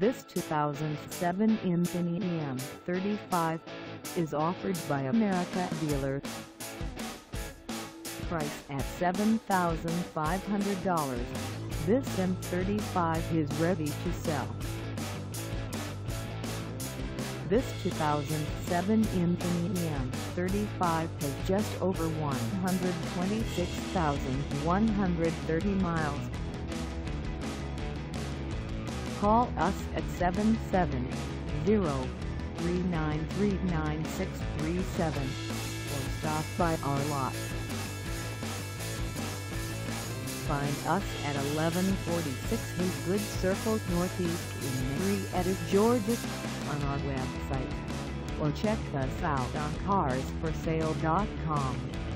This 2007 Infiniti M35 is offered by America Dealer. Price at $7,500, this M35 is ready to sell. This 2007 Infiniti M35 has just over 126,130 miles. Call us at 770-393-9637 or stop by our lot. Find us at 1146 Haygood Circle Northeast in Marietta, Georgia on our website, or check us out on carsforsale.com.